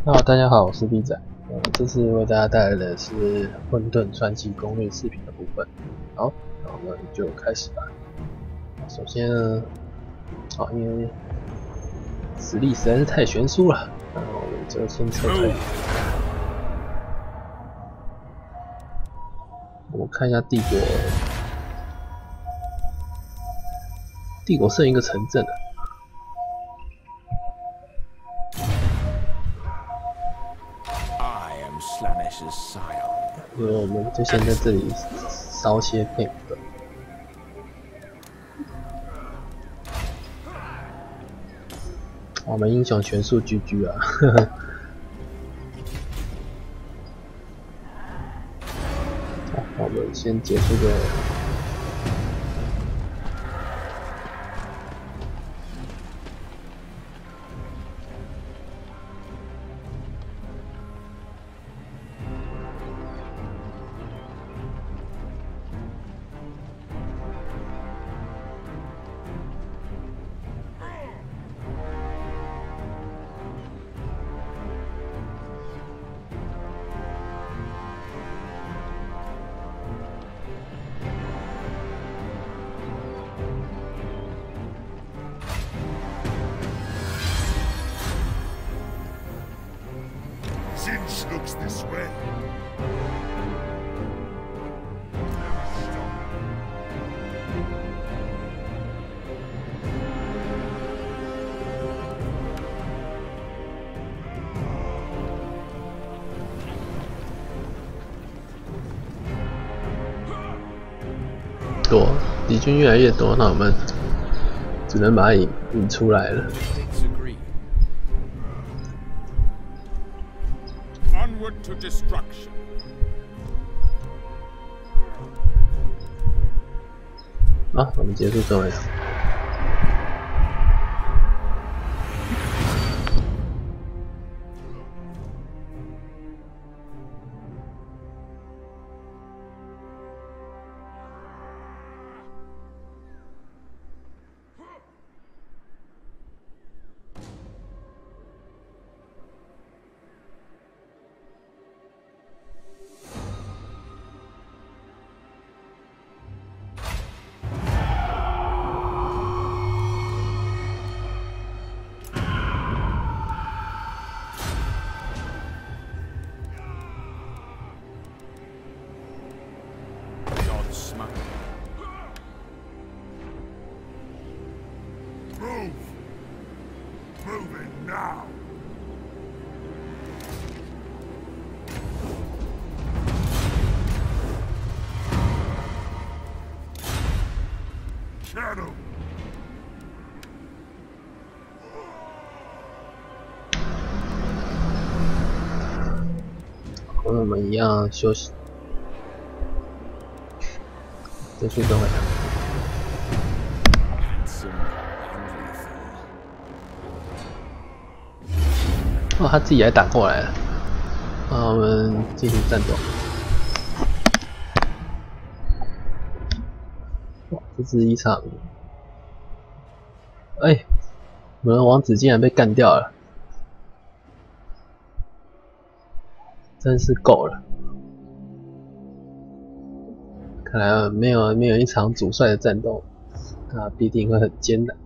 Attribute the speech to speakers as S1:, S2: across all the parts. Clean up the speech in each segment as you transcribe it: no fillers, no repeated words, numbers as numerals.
S1: Hello，大家好，我是 B 仔。这次为大家带来的是混沌传奇攻略视频的部分。好，那我们就开始吧。首先呢，因为实力实在是太悬殊了，那我们就先撤退。我们看一下帝国，帝国剩一个城镇了。因为我们就先在这里烧些配伍的。我们英雄全数GG啊！呵呵。好，我们先结束个。
S2: Singe looks this way.
S1: 敌军越来越多，那我们只能把它引出来了。
S2: Onward to destruction.
S1: 好，我们结束这回合。
S3: Move! Move it now! Shadow!
S1: 跟我们一样休息，结束这回合。哦，他自己还打过来了。那我们进行战斗。哇，这是一场，我们的王子竟然被干掉了，真是够了。看来没有一场主帅的战斗，那必定会很艰难。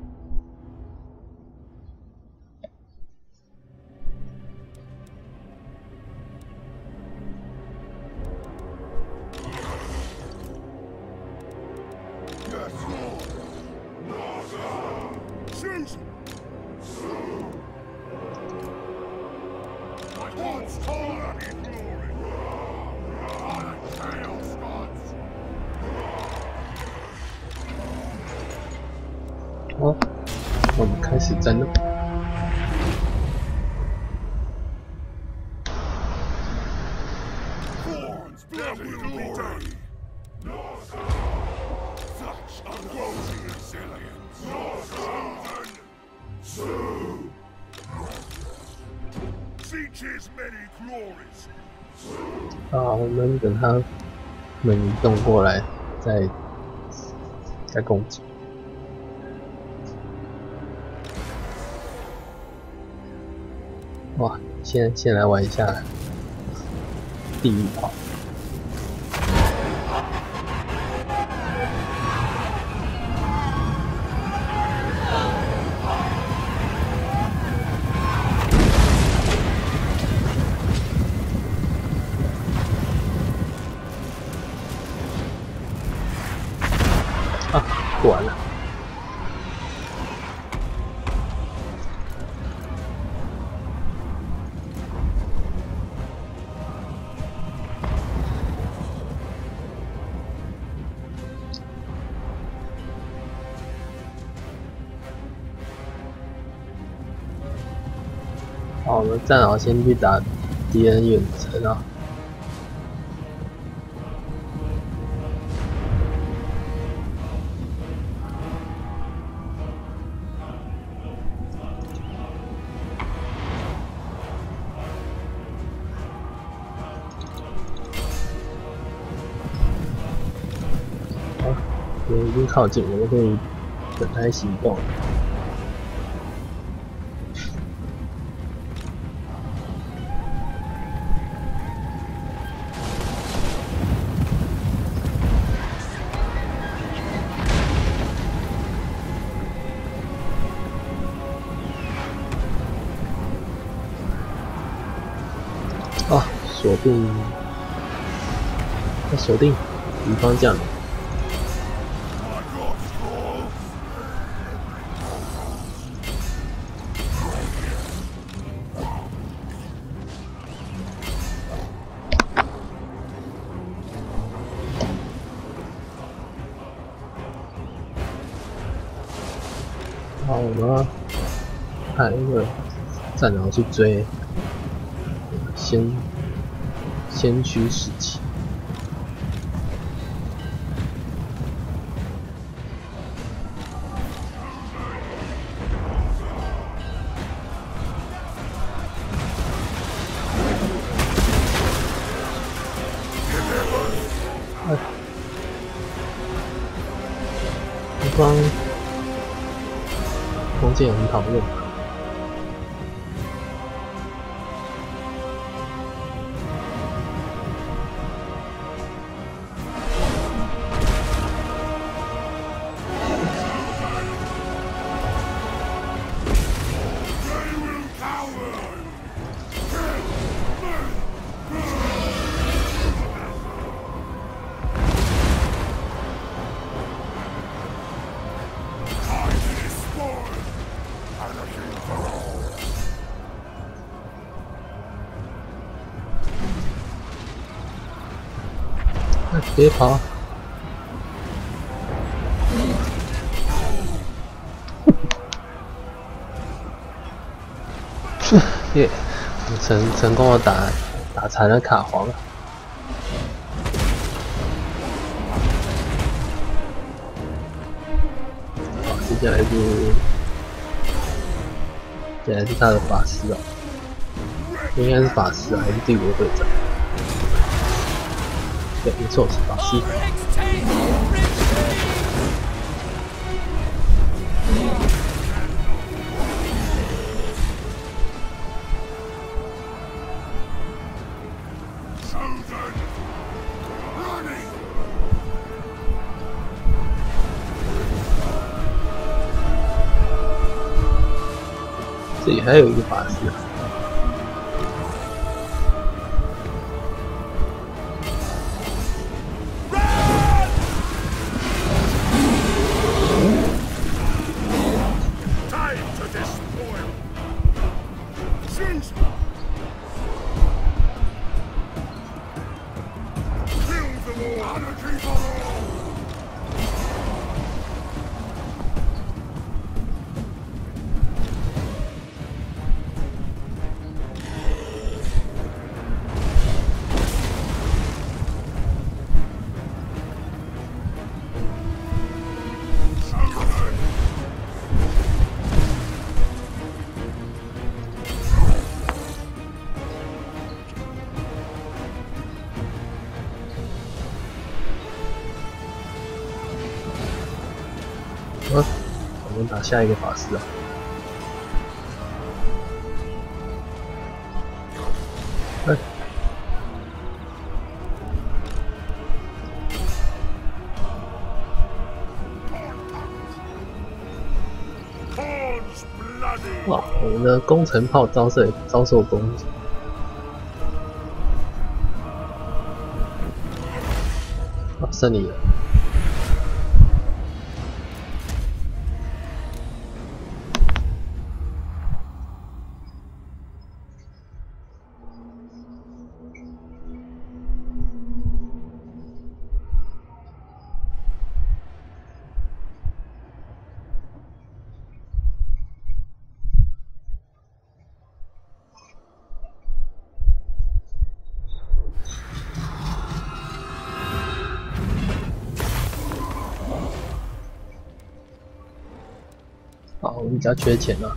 S1: 好，我们开始战斗。我们等他们移动过来，再攻击。 哇，先来玩一下地狱炮。啊，过完了。好，我们战壕先去打敌人远程啊。好，敌人已经靠近，我们可以等待行动。啊，锁定，要锁定敌方将领。好，我们要派一个战壕去追，先驱时期。对方弓箭很讨厌。别跑！耶，成功的打残了卡皇。好，接下来是他的法师啊，应该是法师啊，还是帝国会长？对，没错，是法师。这里还有一个法师啊。我们打下一个法师啊。 哎，
S3: Corn's bloody.
S1: 哇，我们的工程炮遭受攻击。啊，胜利了。 好，我们比较缺钱了。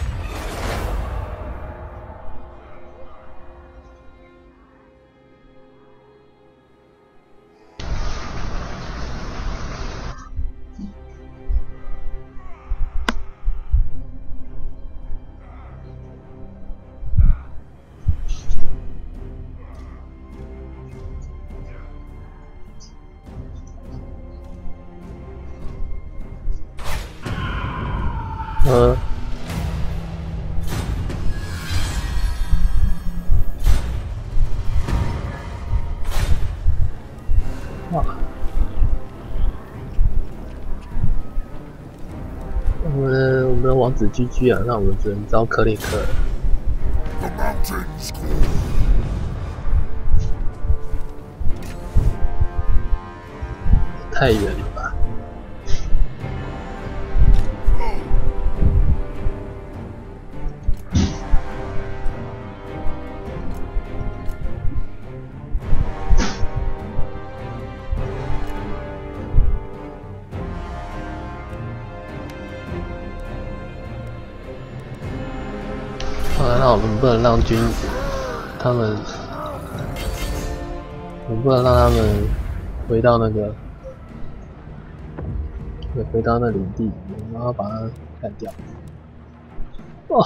S1: 哇，我们的王子GG啊，那我们只能招克林克了。
S3: The mountains call.
S1: 太远了吧？那我们不能让君子他们，我们不能让他们回到那个。 回到那领地，然后把它干掉。哇！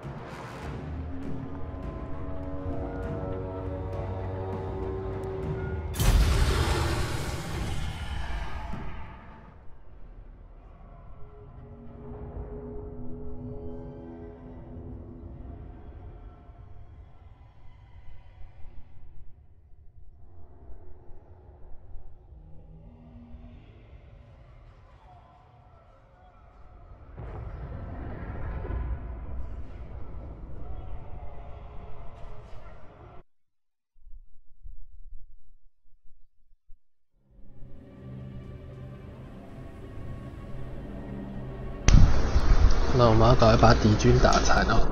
S1: 那我们要赶快把敌军打残哦。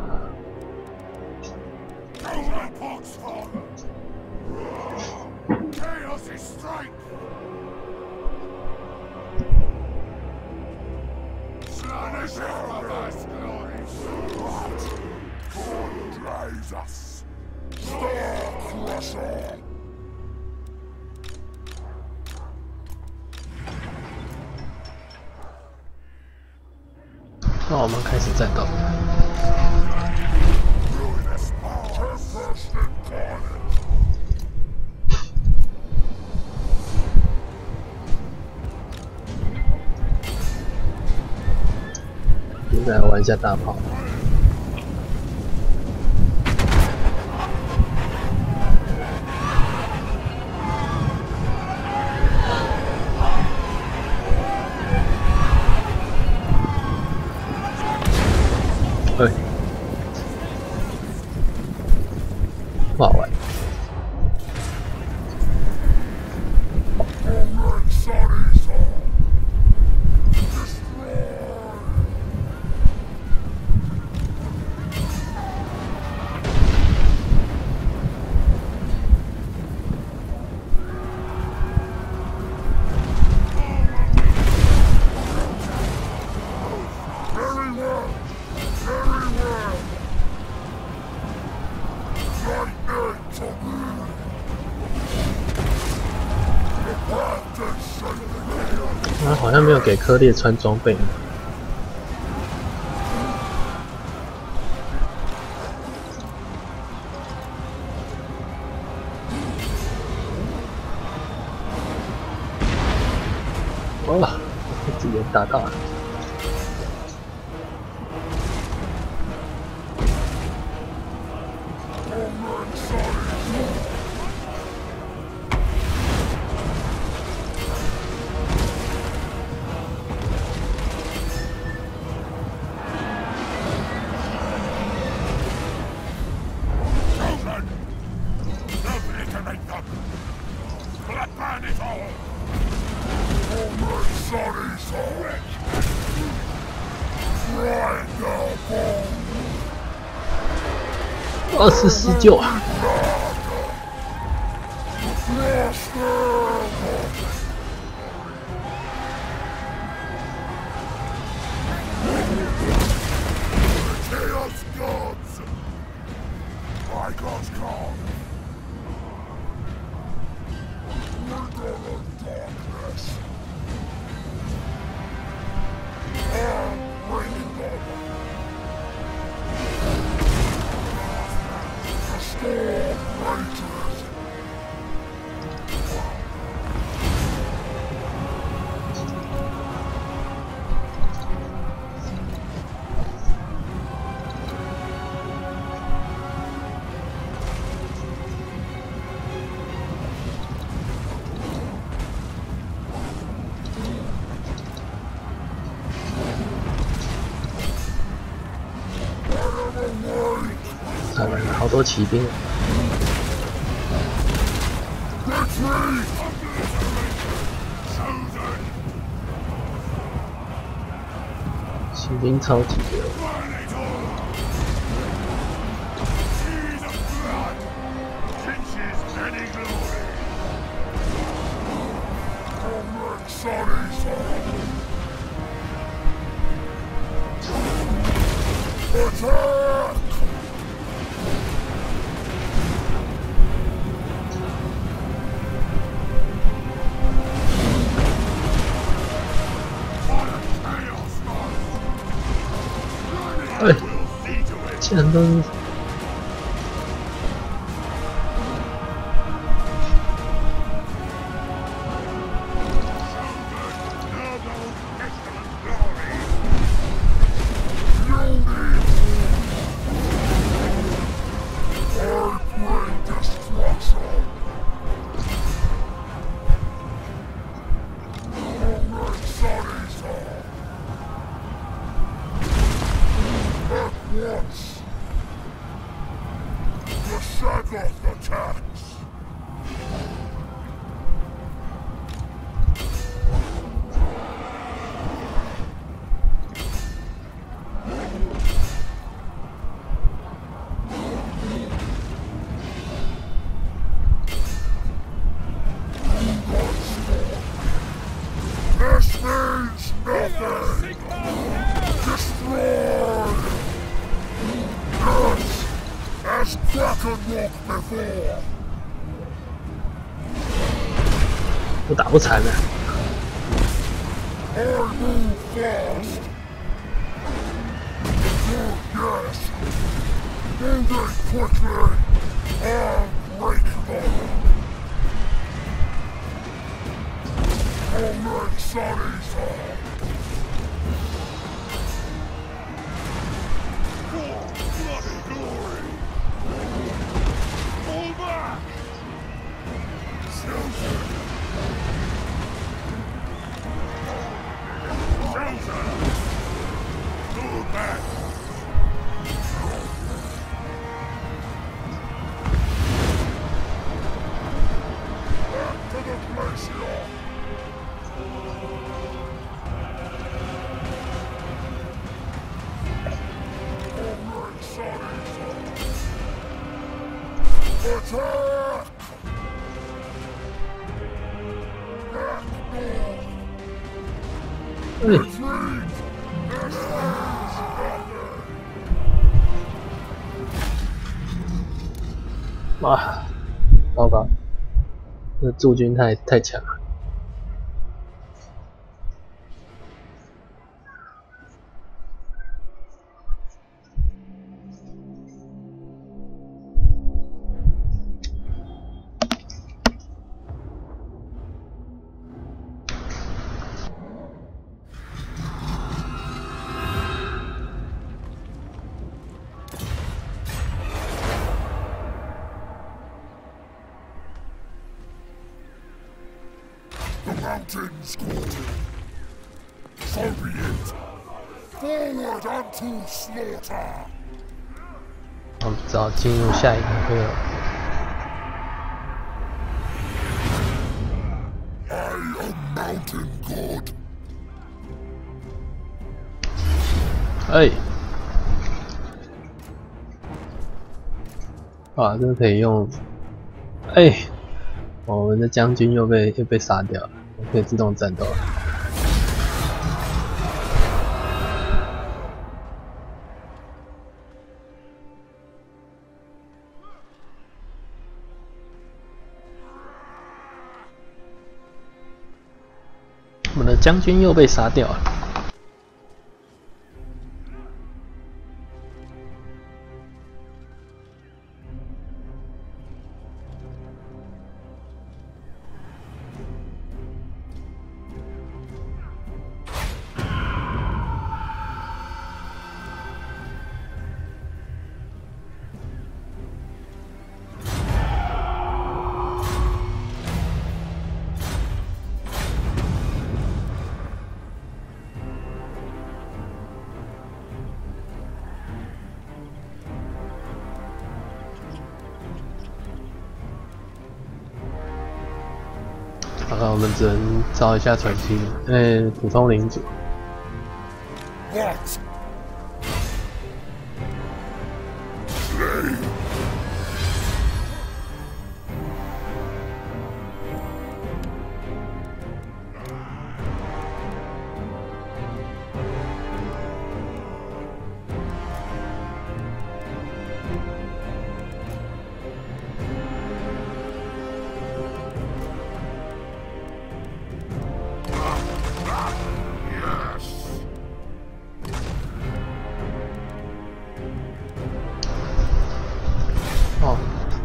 S3: Chaos is strength. Slanish of us glories. God drives us. Star Crusher.
S1: 那我们开始战斗。
S3: Ruinous power first incarnate.
S1: 现在玩一下大炮。对，不好玩。 好像没有给科列穿装备。 哦，直接打到了。2049啊！好多骑兵。骑兵超级多。哎，竟然都是。我打不残了。哇，糟糕，这驻军太强了。
S3: mountains call. So be it. Forward unto slaughter.
S1: 我们只好进入下一个回合。
S3: I am mountain god.
S1: 哎，哇，这个可以用。哎，我们的将军又被杀掉了，我可以自动战斗了。我们的将军又被杀掉了。好，我们只能招一下传奇，普通领主。
S3: What? Slay. Yes.
S1: 哦，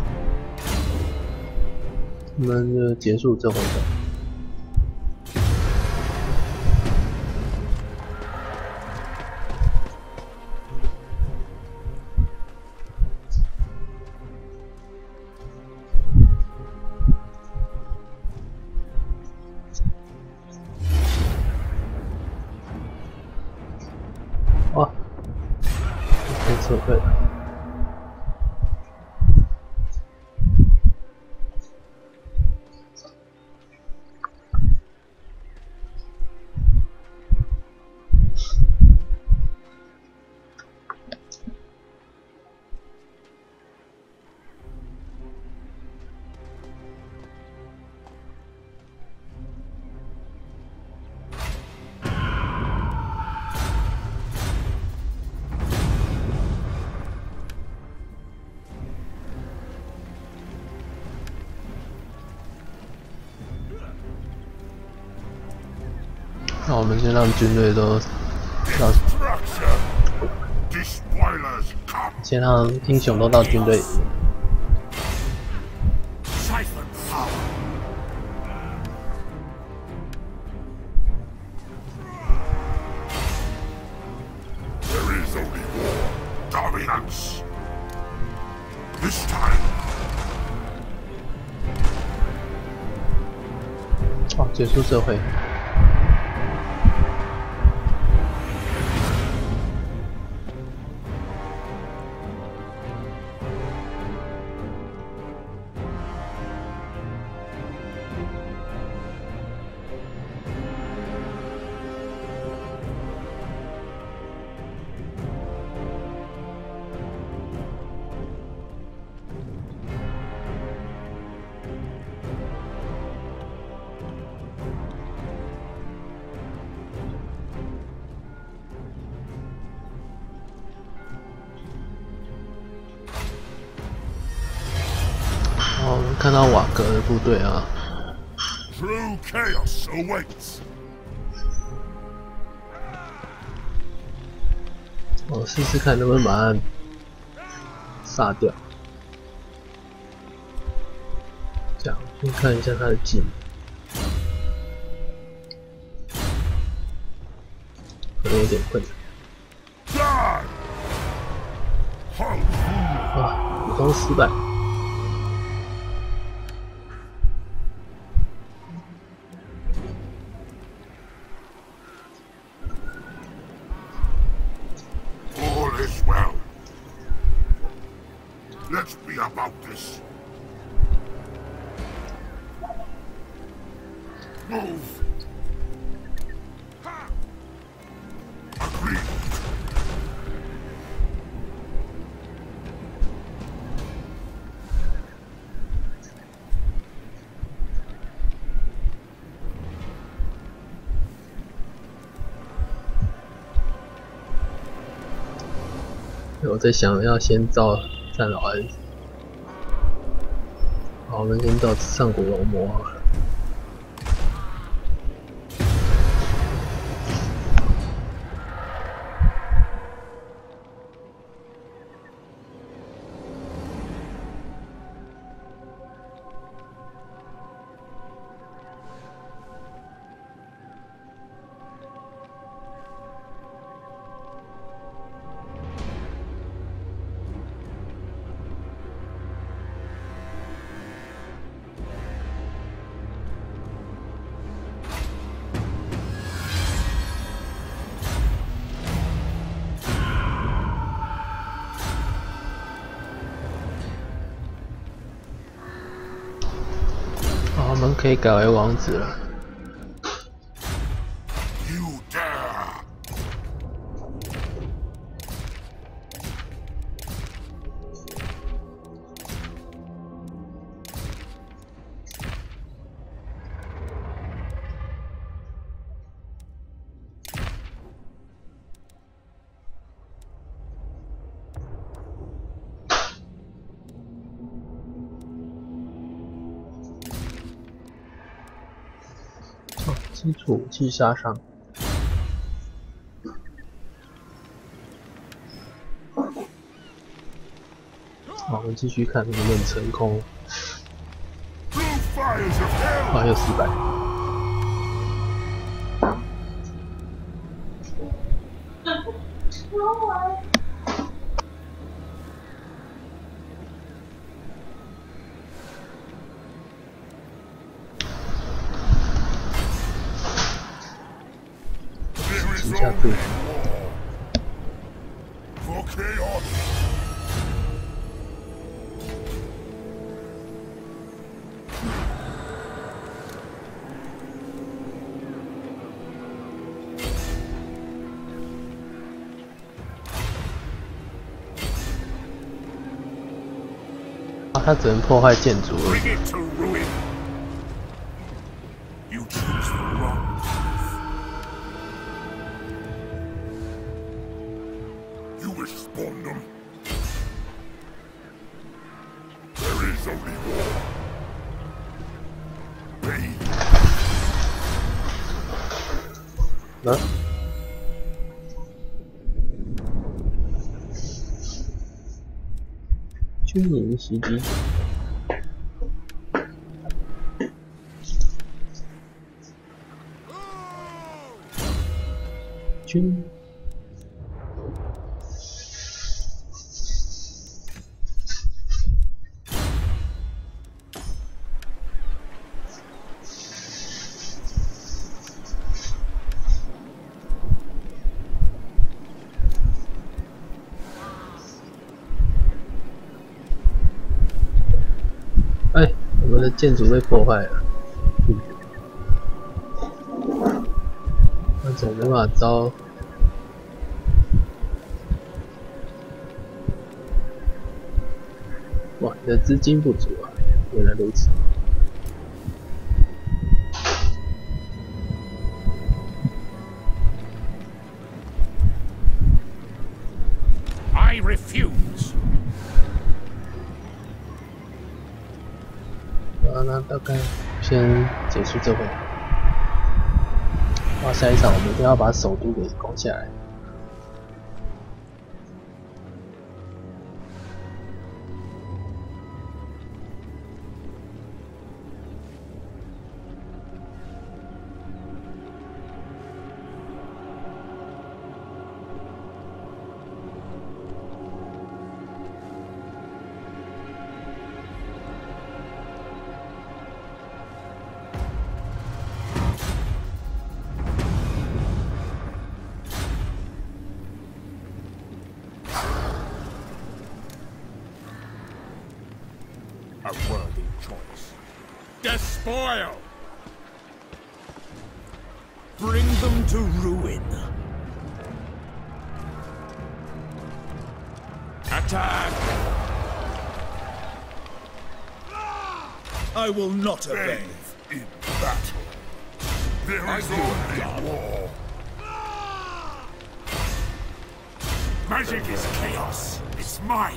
S1: 我们就结束这回合。哇，这次会了。那我们先让军队都，先让英雄都到军队里面。
S3: There is only war, dominance. This time.
S1: 哦，结束这回。哦，我们看到瓦格的部队啊。
S3: True chaos awaits.
S1: 我试试看能不能把他杀掉。这样，先看一下他的技能。可能有点困难。
S3: Die! How
S1: 啊，普通失败。
S3: be about this. Move. Agreed.
S1: 我在想要先造战老还是……好，我们先造上古龙魔好了。我们可以改为王子了。
S3: You dare!
S1: 基础武器杀伤。好，我们继续看能不能成功。啊，又失败。加对。
S3: For chaos.
S1: 啊，他只能破坏建筑而已。
S3: Bring it to ruin. You choose the wrong path. You wish spawn them. There is only war. Pain.
S1: 啊？军营袭击。军。哎，我们的建筑被破坏了。那总没办法招。哇，你的资金不足啊！原来如此。
S2: I refuse.
S1: 那大概先结束这回。哇，下一场我们一定要把首都给攻下来。
S2: A worthy choice. Despoil! Bring them to ruin. Attack! I will not obey.
S3: In battle, there is only war. Magic is chaos. It's mine.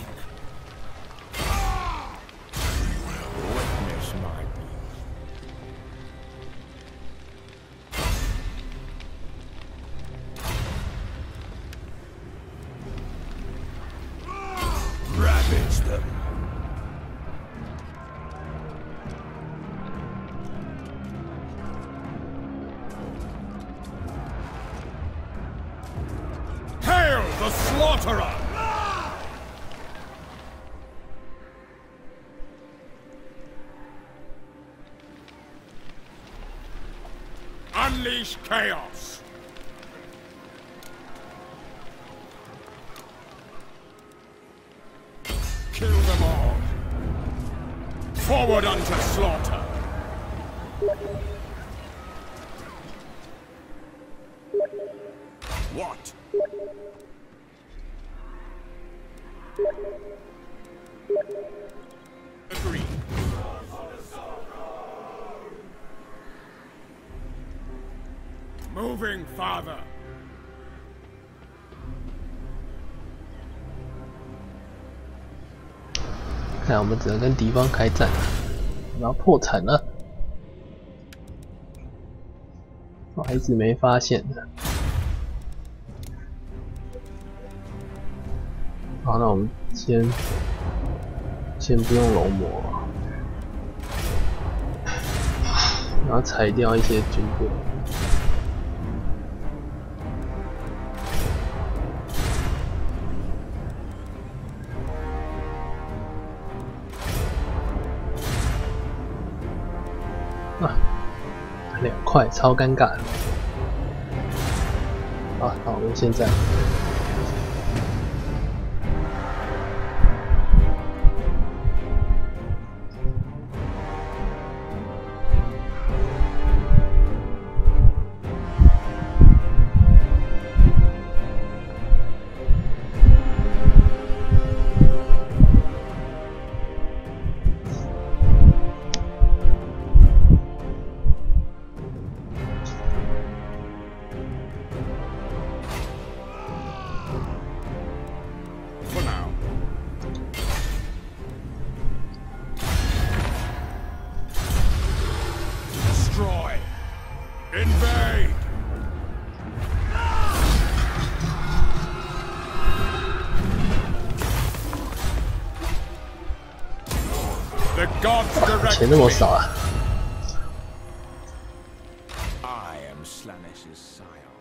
S2: Witness my ravage them. Hail the slaughterer! Unleash chaos! Kill them all! Forward unto slaughter! What? Agreed. Moving, father.
S1: 看来我们只能跟敌方开战，然后破产了。我还一直没发现的。好，那我们先不用龙魔，然后裁掉一些军队。啊，2块，超尴尬。好，那我们现在。
S2: Invade! The gods direct
S1: 钱那么少啊！
S2: I am Slanesh's scion.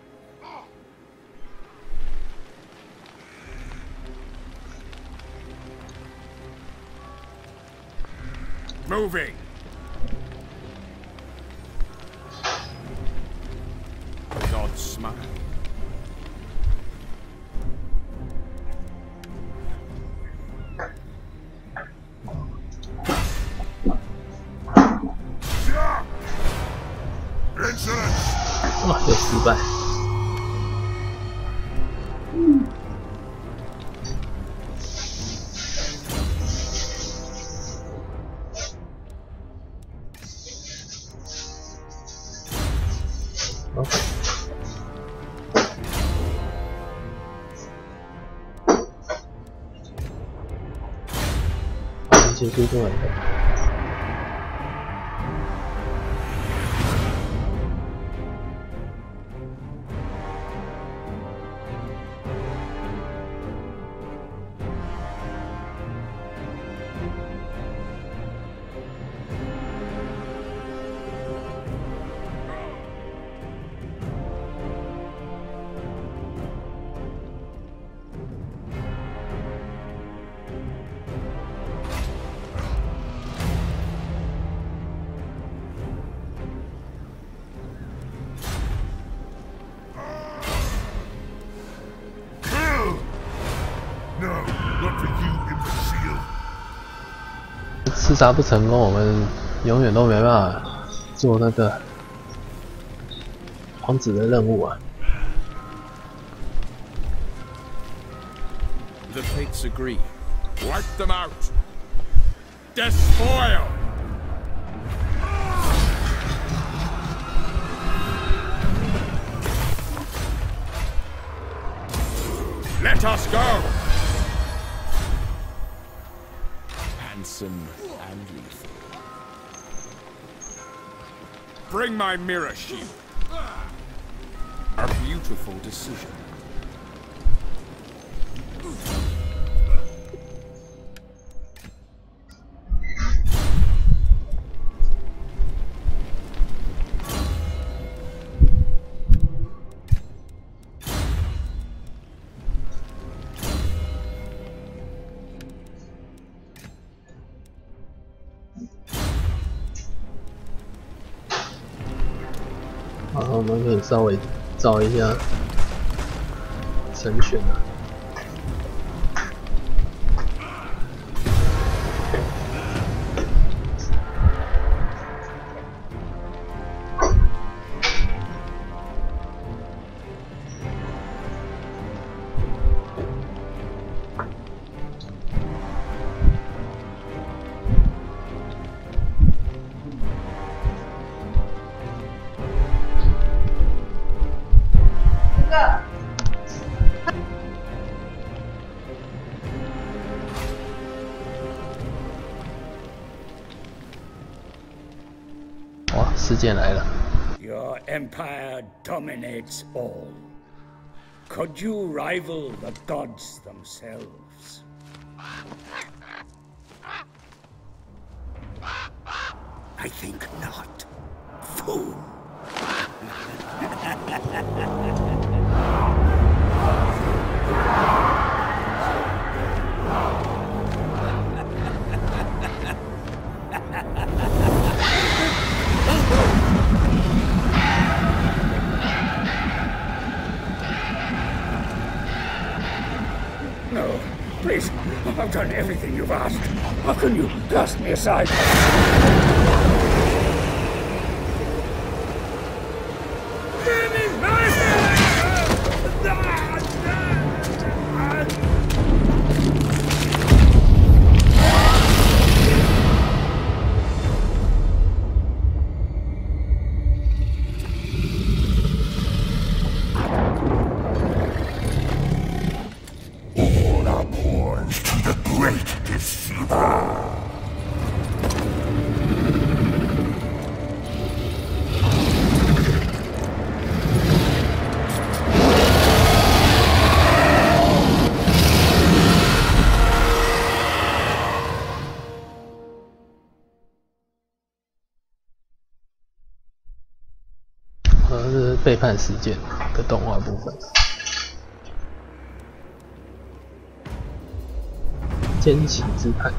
S2: Moving. God's smile.
S3: Insolence!
S1: 哇，又失败。OK。结束中文的。 刺杀不成功，我们永远都没办法做那个皇子的任务啊。
S2: The fates agree. Wipe them out. Despoil. Let us go. Handsome and lethal. Bring my mirror shield. A beautiful decision.
S1: 好，我们可以稍微找一下神选啊。哇，事件来了！
S4: Your empire dominates all. Could you rival the gods themselves? I think not. Fool. No, please. I've done everything you've asked. How can you cast me aside?
S3: All are pawns to the great deceiver.
S1: 这是背叛事件的动画部分。奸奇之叛。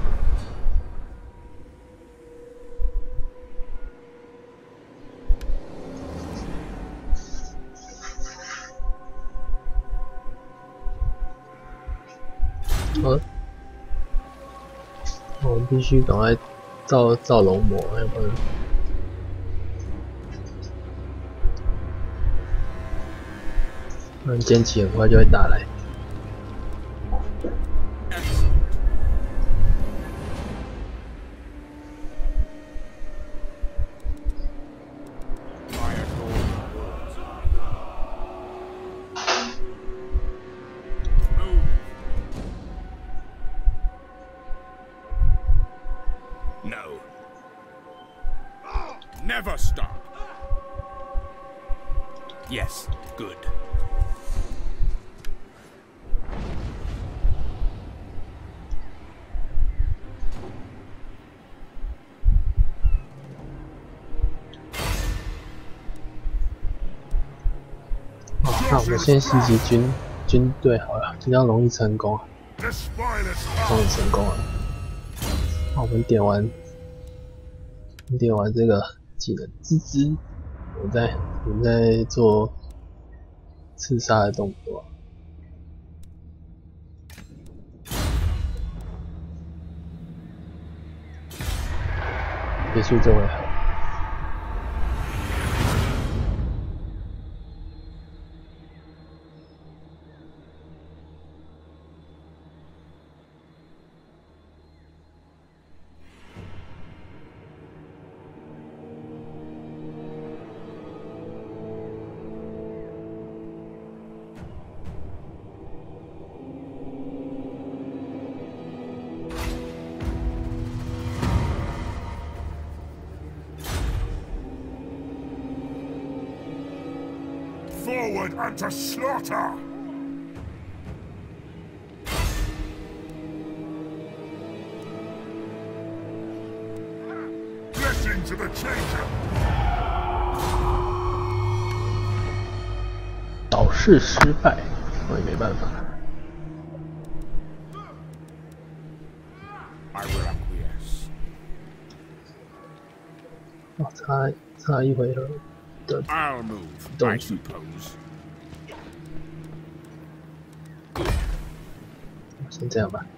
S1: 我们必须赶快造龙魔，要不然。 不然奸奇很快就会打来。
S2: No. Never stop. Yes, good.
S1: Oh, 那我们先袭击军队好了，比较容易成功，终于成功了。那我们点完这个技能吱吱，我们在做刺杀的动作。 结束这回合。
S3: Forward unto slaughter! Blessing to the changer!
S1: 导视失败，我也没办法。
S2: I will acquiesce.
S1: 哦，差一回合的
S2: I'll move, I
S1: 动作。
S2: suppose.
S1: 先这样吧。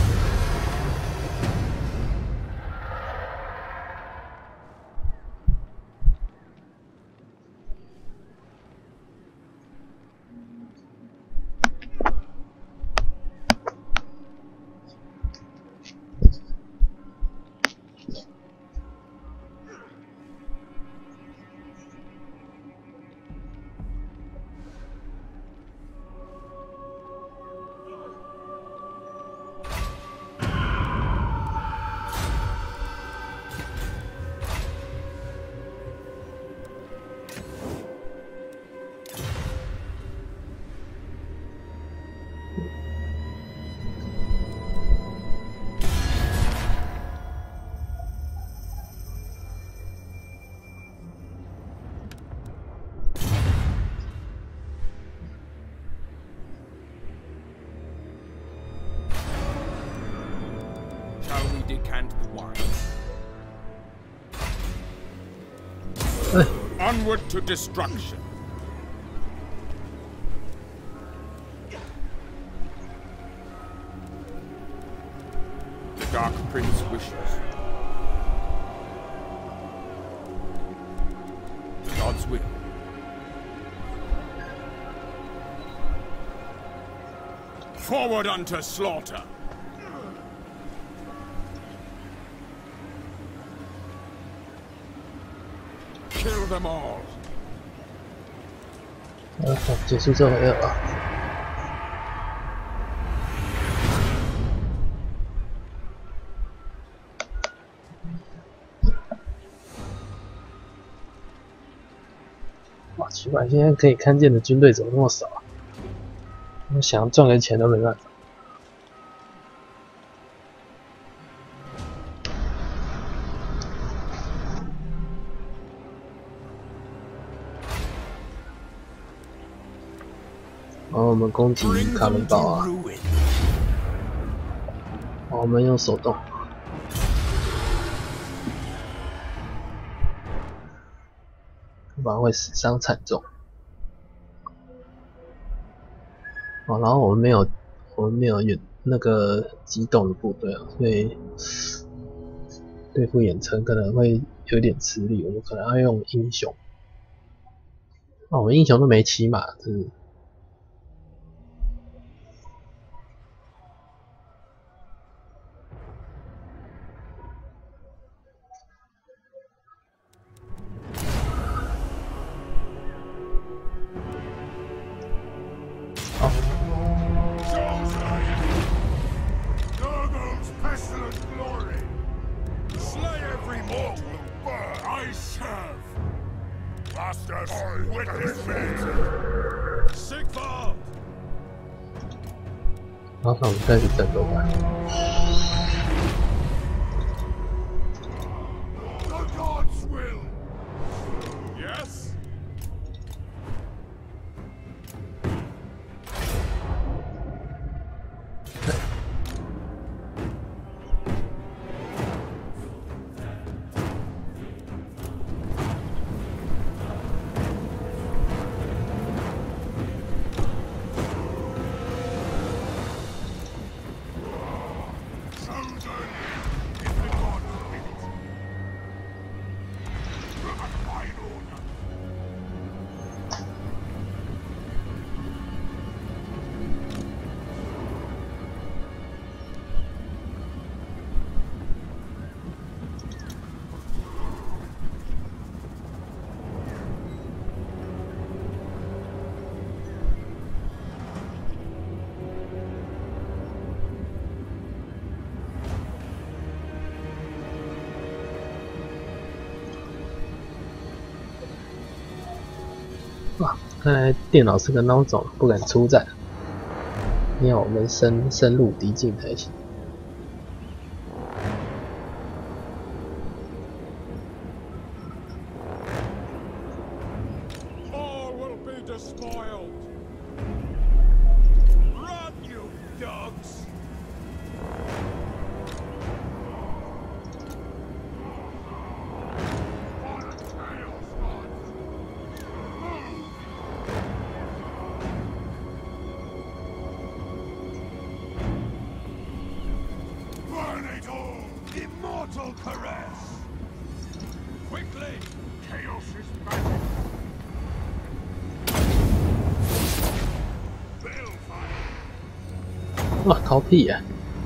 S2: Shall we decant the wine?
S1: 哎，
S2: Onward to destruction. The Dark Prince wishes. God's will. Forward unto slaughter. Kill them all.
S1: 好，结束这回合吧。哇，奇怪，现在可以看见的军队怎么那么少啊？我想赚个钱都没办法。然后我们攻击卡门堡啊，我们用手动，不然会死伤惨重。哦，然后我们没有那个机动的部队啊，所以对付远程可能会有点吃力，我们可能要用英雄。哦，我们英雄都没骑马，真是。
S3: Nurgle's pestilent glory! Slay every mortal who burn! I serve! Masters, witness me! Sigvald!
S1: 好，那我们开始战斗吧。
S3: The gods will! Yes?
S1: 啊， 看来电脑是个孬种，不敢出战，要我们深入敌境才行。
S3: Despoiled! Run, you dogs! Burn it all! Immortal caress! Quickly! Chaos is magic!
S1: 哇，逃屁呀！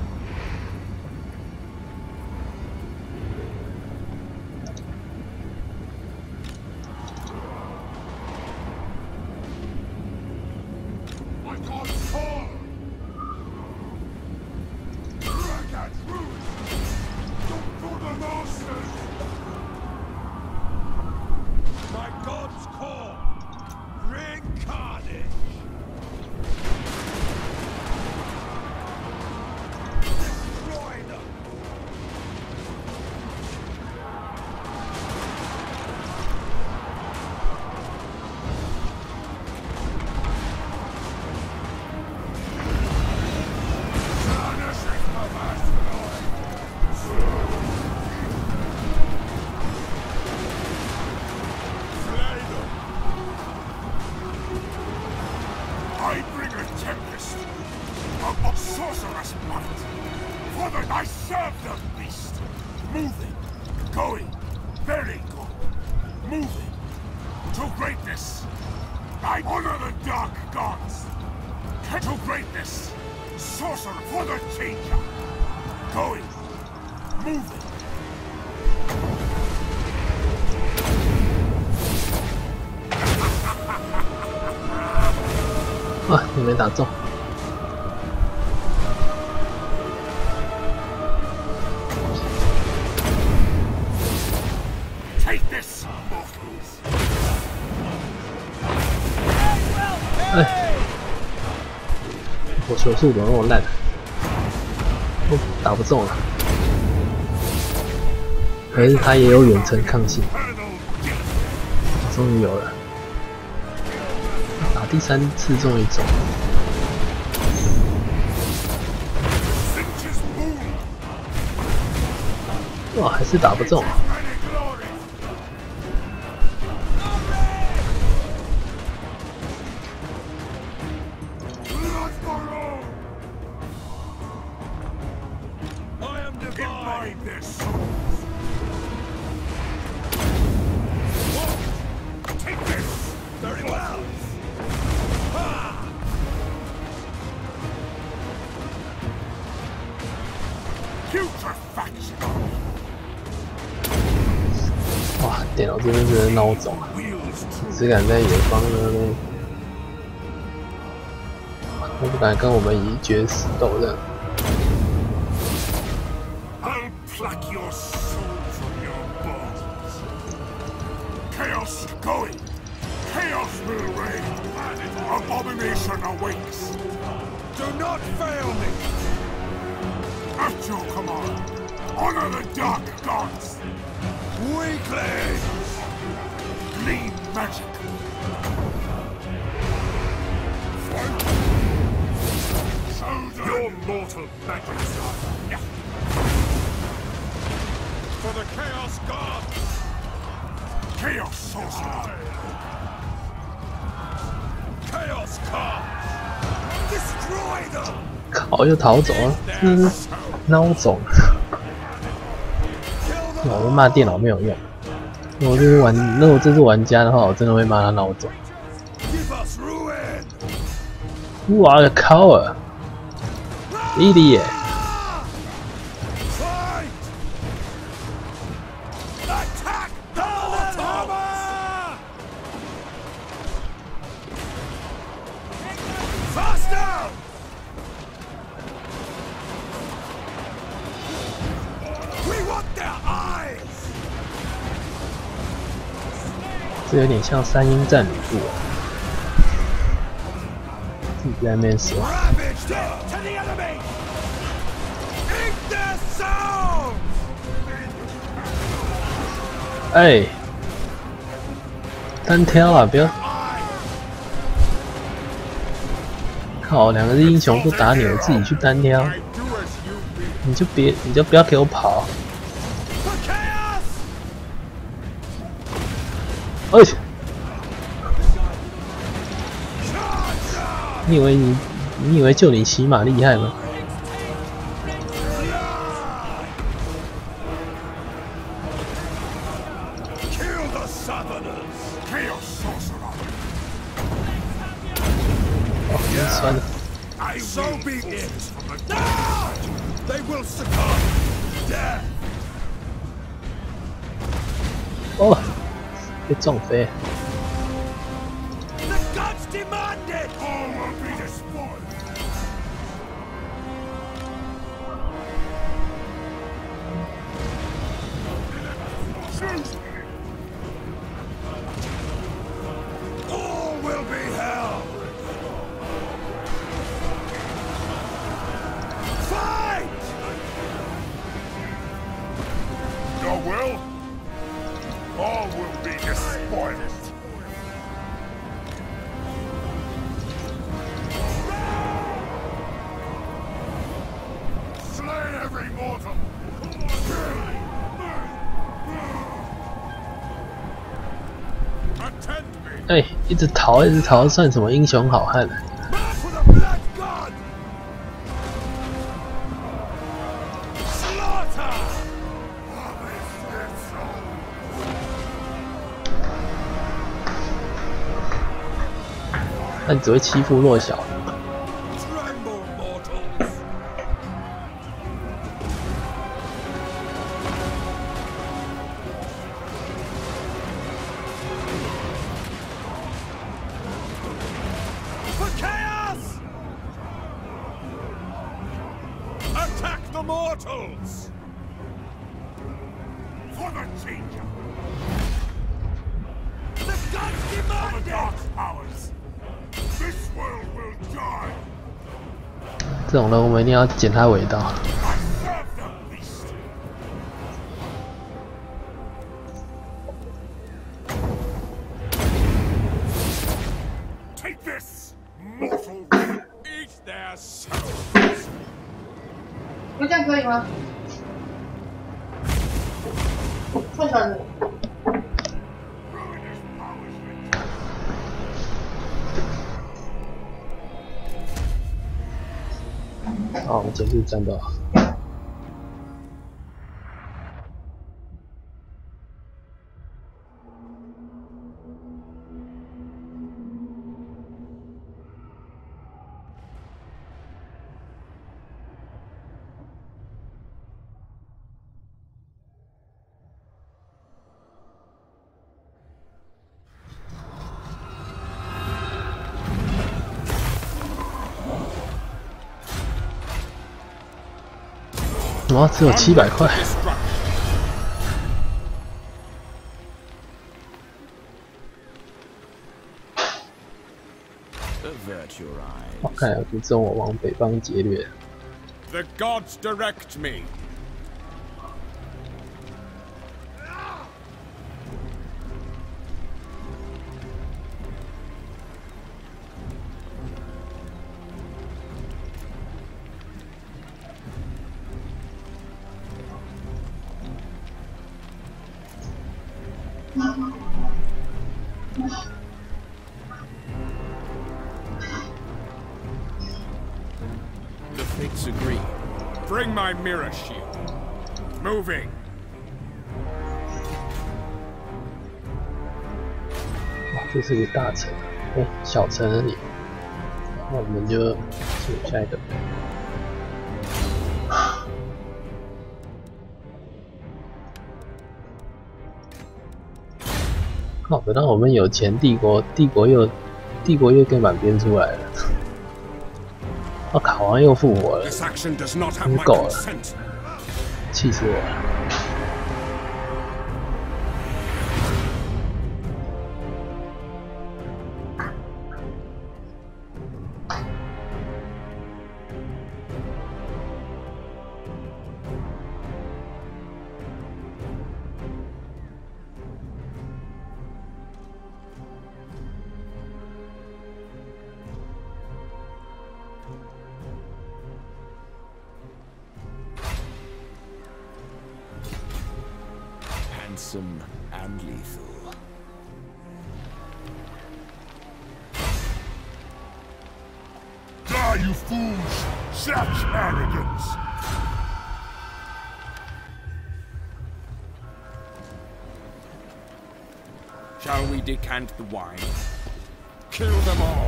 S3: I bring a tempest, a sorcerous might. For that I serve the beast. Moving, going, very good. Moving to greatness. I honor the dark gods. To greatness, sorcerer for the changer. Going, moving.
S1: 啊，你没打中。
S3: Take this, mortals.
S1: 哎，我球速怎么那么烂？哦，打不中了。可是他也有远程抗性，终于有了。打第3次终于中。哇，还是打不中。 哇，电脑这边真的孬种啊！只敢在远方那边，我不敢跟我们以决死斗的。
S3: I'll pluck your soul from your bones. Chaos going. Chaos will reign. Abomination awakes. Do not fail me. At your command. Honor the dark gods. Weaklings. Lead magic. Your mortal magics are nothing. For the Chaos Gods! Chaos Sorcerer! Chaos comes! Destroy them!
S1: 靠，又逃走了，真是孬种！我都骂电脑没有用。如果这是玩家的话，我真的会骂他孬种。哇，个靠啊！ idiot！ 这有点像三英战吕布。 在那边说。
S3: Ravage them to the enemy! Eat their souls!
S1: 哎，单挑啊！不要靠，两个是英雄不打你，我自己去单挑，
S3: I do as you bid.
S1: 你就不要给我跑！
S3: For chaos!
S1: 哎，
S3: Charge!
S1: 你以为就你骑马厉害吗？
S3: Kill the Southerners! Chaos sorcerer!
S1: 哦，蛮酸的。
S3: I so be it! Ah! They will succumb! Death!
S1: 哦，被撞飞。
S3: The gods demand it! All will be destroyed! All will be hell! Fight! Your will? All will be despoiled! Slay every mortal! Attend me!
S1: 哎，一直逃，算什么英雄好汉啊？
S3: Mark for the Black God! Slaughter! Harvest their souls!
S1: 那你只会欺负弱小。
S3: Tremble, mortals! For chaos! Attack the mortals! For the changer! The gods demand the dark powers! This world will die!
S1: 这种人我们一定要剪他尾刀。
S3: I serve the beast! Take this, mortal! Eat their souls!
S5: 那这样可以吗？太短了。
S3: Ruinous powers return!
S1: 好，我们结束战斗。哇，只有700块。
S2: Avert your eyes.
S1: 我看来不中，我往北方劫掠。
S3: The gods direct me!
S2: The fates agree.
S3: Bring my mirror shield. Moving.
S1: 哇，这是个大城，哎，小城而已。那我们就进入下一个。靠，等到我们有钱，帝国又跟满编出来了。哦，卡王又复活了，
S3: This action does not have my
S1: God.
S3: consent.
S1: 气死我了！
S2: handsome and lethal.
S3: Die, you fools! Such arrogance!
S2: Shall we decant the wine?
S3: Kill them all!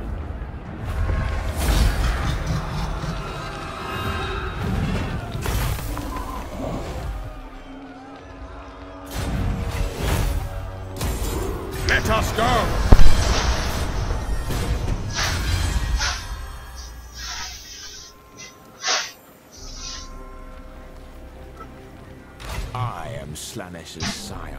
S3: Let us go!
S2: I am Slaanesh's scion.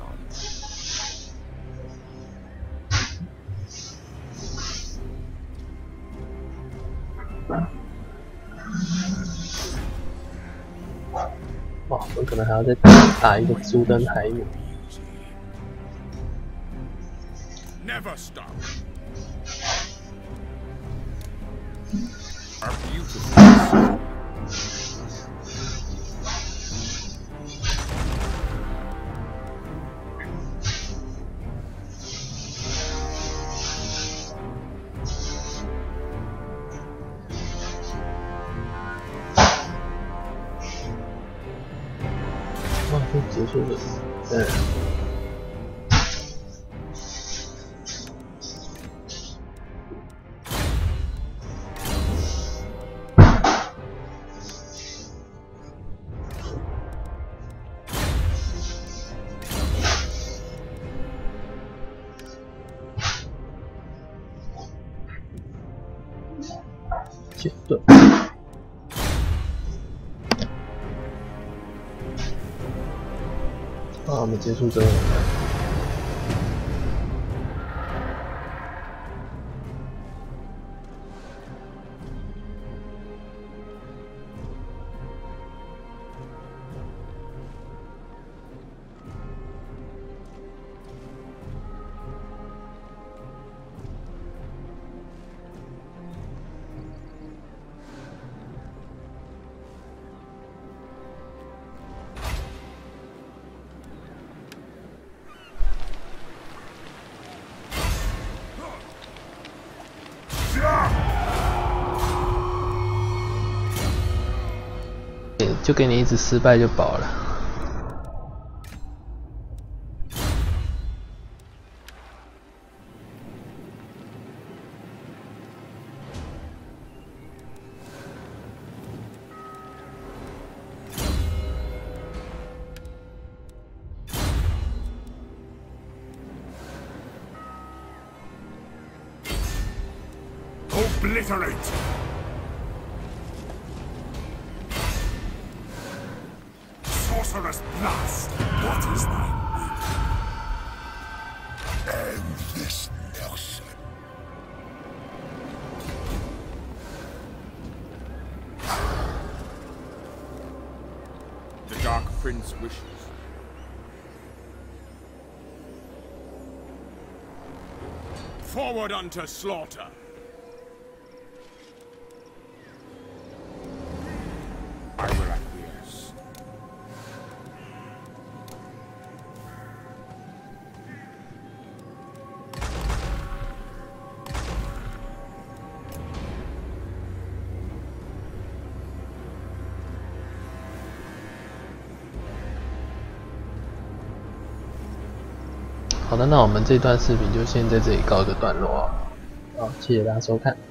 S1: 哇，我可能还要再打一个朱登海姆。
S3: Never stop!
S2: Our beautiful
S1: 哇，这结束了，对。 解盾。好，我们结束之后，就给你一直失败就饱了。
S3: Obliterate! Sorcerer's blast! What is thy will? End this, Nelson.
S2: the Dark Prince wishes.
S3: Forward unto slaughter!
S2: I will acquiesce.
S1: 好的，那我们这段视频就先在这里告一个段落啊。好，谢谢大家收看。